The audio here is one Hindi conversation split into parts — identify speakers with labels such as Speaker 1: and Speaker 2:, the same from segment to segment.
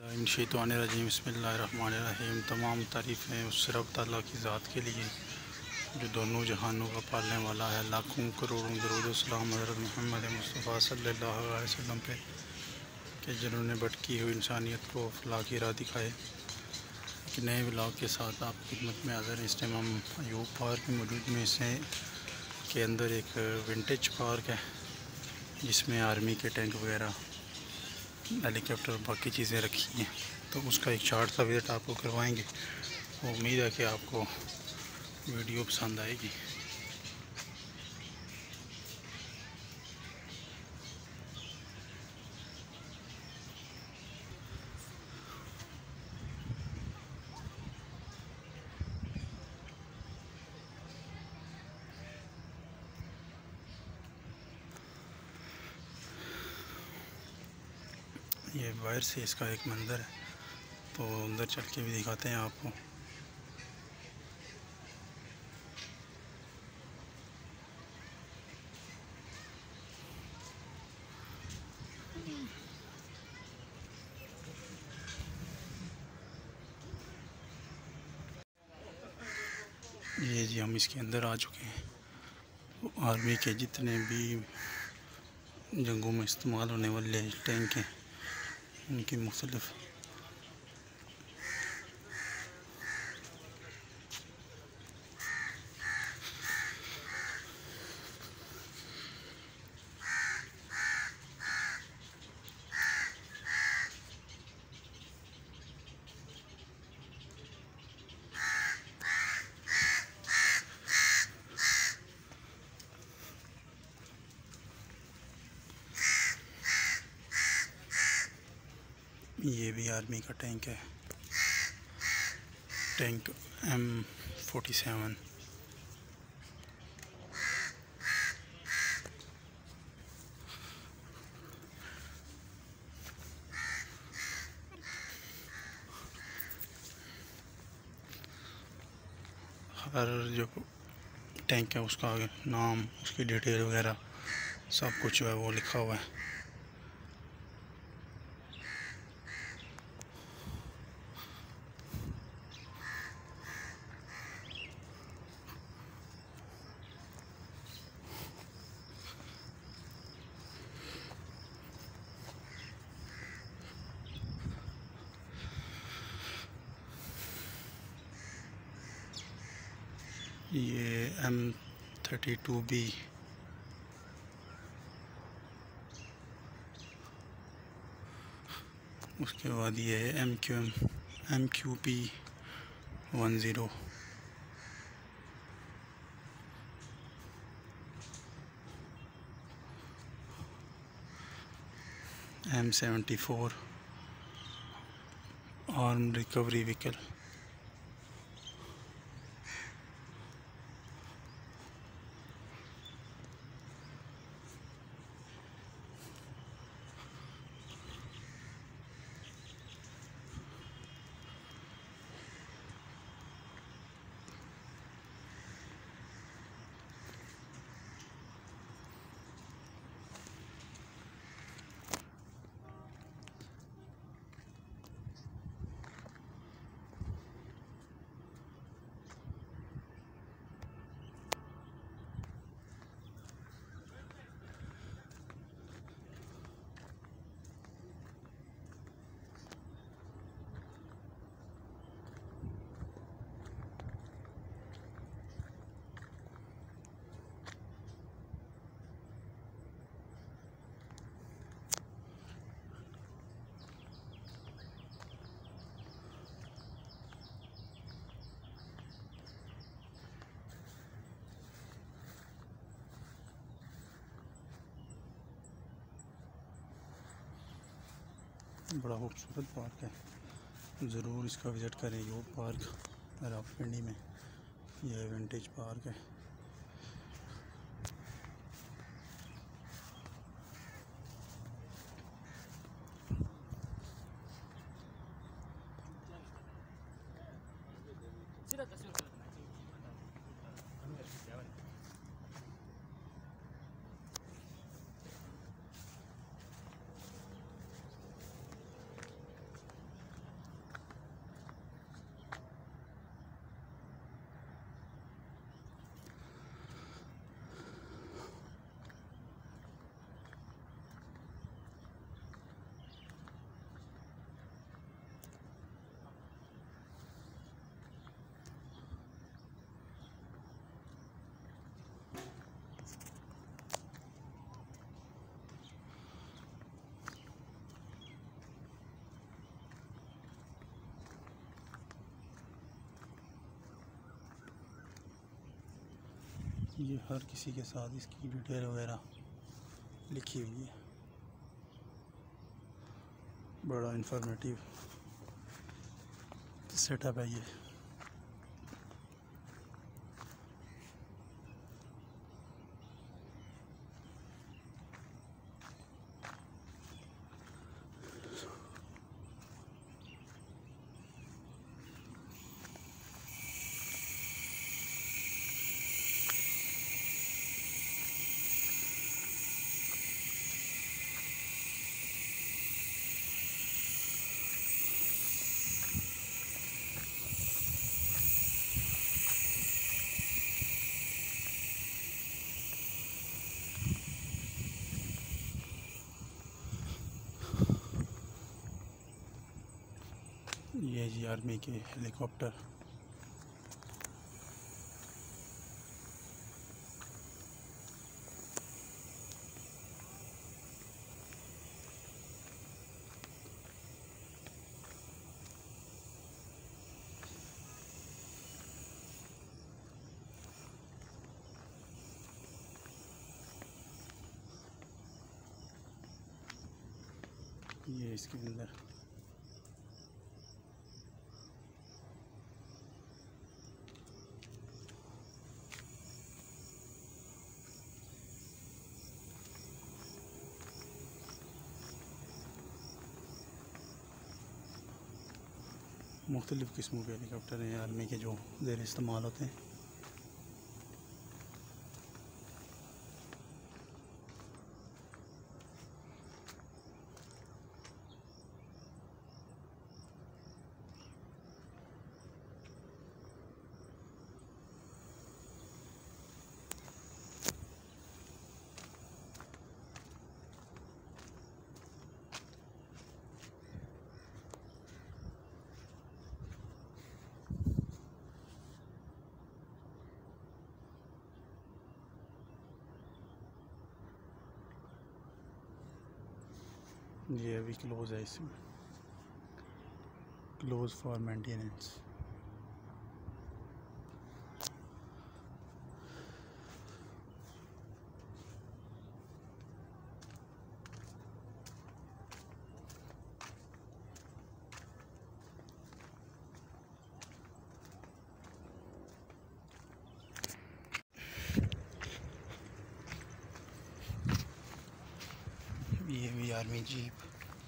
Speaker 1: मिनशैतानिर्रजीम बिस्मिल्लाहिर्रहमानिर्रहीम। तमाम तारीफ़ें उस रब ताला की ज़ात के लिए जो दोनों जहानों का पालने वाला है। लाखों करोड़ों दरूद व सलाम हज़रत मोहम्मद मुस्तफ़ा सल्लल्लाहु अलैहि वसल्लम पे कि जिन्होंने भटकी हुई इंसानियत को फलाह की राह दिखाए। एक नए व्लॉग के साथ आपकी खिदमत में हाज़िर हैं। इस टाइम हम अयूब पार्क में मौजूद में से के अंदर एक विंटेज पार्क है जिसमें आर्मी के टैंक वगैरह, हेलीकॉप्टर, बाकी चीज़ें रखी हैं। तो उसका एक शार्ट सा विज़िट आपको करवाएंगे। उम्मीद है कि आपको वीडियो पसंद आएगी। ये बाहर से इसका एक मंज़र है, तो अंदर चल के भी दिखाते हैं आपको। ये जी हम इसके अंदर आ चुके हैं। आर्मी के जितने भी जंगों में इस्तेमाल होने वाले टैंक हैं उनकी मुख्तलिफ ये भी आर्मी का टैंक है, टैंक M47। हर जो टैंक है उसका नाम, उसकी डिटेल वगैरह सब कुछ जो है वो लिखा हुआ है। ये M32B, उसके बाद ये है MQP10, M74 arm recovery vehicle. बड़ा खूबसूरत पार्क है, ज़रूर इसका विज़िट करें। अयूब पार्क रावलपिंडी में यह विंटेज पार्क है। ये हर किसी के साथ इसकी डिटेल वगैरह लिखी हुई है। बड़ा इंफॉर्मेटिव सेटअप है ये। ये जी आर्मी के हेलीकॉप्टर। ये इसके अंदर मुख्तलिफ़ किस्मों के हेलीकॉप्टर हैं आर्मी के जो ज़ेर इस्तेमाल होते हैं। ये अभी क्लोज़ है, इसमें क्लोज़ फॉर मेंटेनेंस। ये भी आर्मी जीप।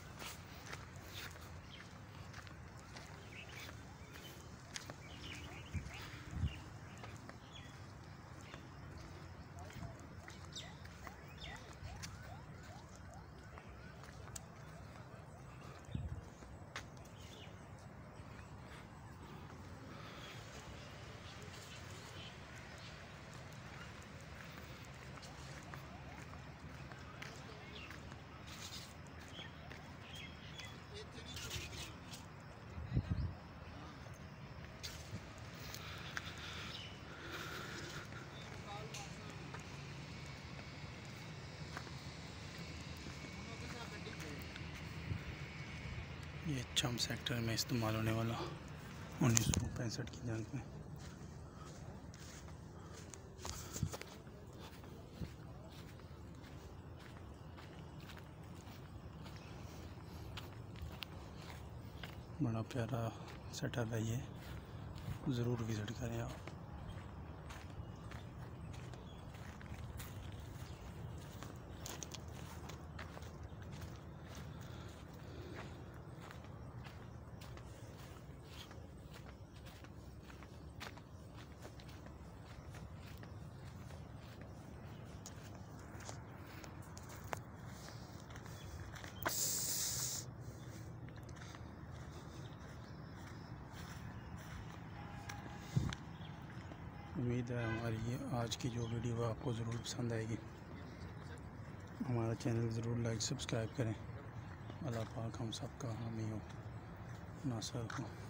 Speaker 1: ये चम सेक्टर में इस्तेमाल होने वाला 1965 की जंग में। बड़ा प्यारा सेटअप है ये, ज़रूर विज़िट करें आप। उम्मीद है हमारी ये आज की जो वीडियो आपको ज़रूर पसंद आएगी। हमारा चैनल ज़रूर लाइक सब्सक्राइब करें। अल्लाह पाक हम सब का हामी हो, नासर हो।